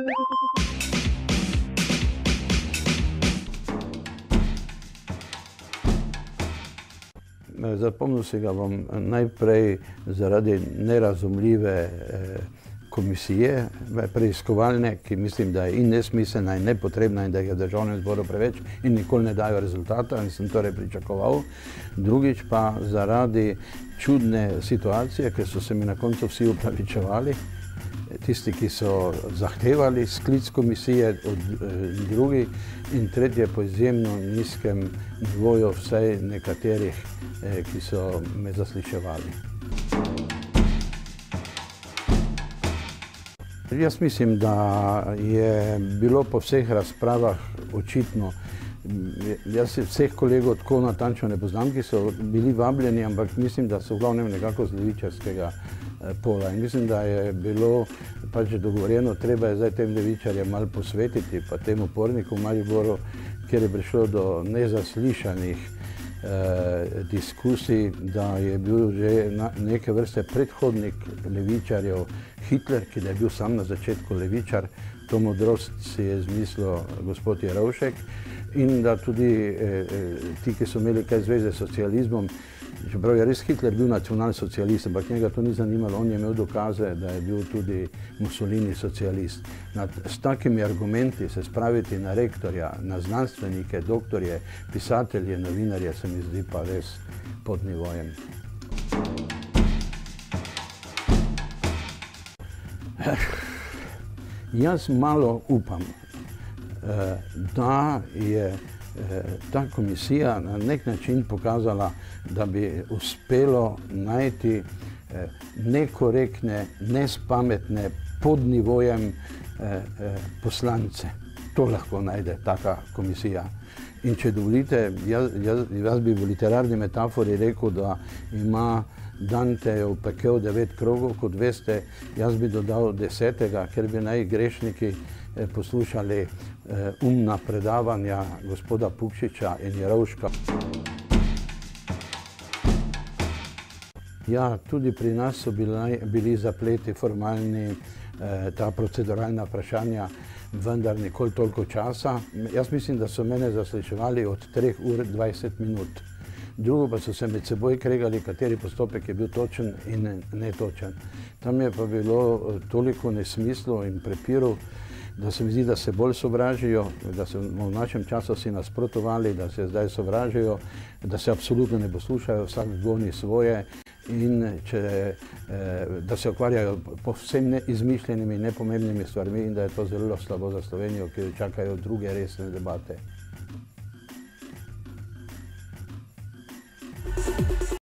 Zapomnil si ga bom najprej zaradi nerazumljive komisije preiskovalne, ki mislim, da je in nesmiselna in nepotrebna in da jih je v Državnem zboru preveč in nikoli ne dajo rezultata in sem torej pričakoval. Drugič pa zaradi čudne situacije, ker so se mi na koncu vsi upravičevali, tisti, ki so zahtevali sklic komisije od drugih, in tretje po izjemno nizkem nivoju vsaj nekaterih, ki so me zasliševali. Jaz mislim, da je bilo po vseh razpravah očitno, jaz vseh kolegov tako natančno ne poznam, ki so bili vabljeni, ampak mislim, da so v glavnem nekako z levičarskega pola. In mislim, da je bilo pač dogovorjeno, treba je zdaj tem levičarjem malo posvetiti, pa tem upornikom v Mariboru, kjer je prišlo do nezaslišanih diskusij, da je bil že neke vrste predhodnik levičarjev Hitler, ki da je bil sam na začetku levičar, to modrost si je izmislil gospod Jerovšek, in da tudi ti, ki so imeli kaj zveze s socializmom, čeprav je res Hitler bil nacionalsocialist, ampak njega to ni zanimalo, on je imel dokaze, da je bil tudi Mussolini socialist. S takimi argumenti se spraviti na rektorja, na znanstvenike, doktorje, pisatelje, novinarje, se mi zdi pa res pod nivojem. Jaz malo upam, da je ta komisija na nek način pokazala, da bi uspelo najti nekorektne, nespametne, pod nivojem poslance. To lahko najde taka komisija. In če dovolite, jaz bi v literarni metafori rekel, da ima Dantejev pekel 9 krogov, kot veste, jaz bi dodal 10., ker bi naj grešniki poslušali umna predavanja gospoda Pukšiča in Jerovška. Ja, tudi pri nas so bili zapleti formalni, ta proceduralna vprašanja, vendar nikoli toliko časa. Jaz mislim, da so mene zasliševali od 3 ur 20 minut. Drugo pa so se med seboj kregali, kateri postopek je bil točen in netočen. Tam je pa bilo toliko nesmislov in prepirov, da se mi zdi, da se bolj sovražijo, da smo v našem času si nasprotovali, da se zdaj sovražijo, da se absolutno ne poslušajo, vsak goni svoje in da se ukvarjajo povsem izmišljenimi, nepomembnimi stvarmi in da je to zelo slabo za Slovenijo, ki jo čakajo druge resne debate.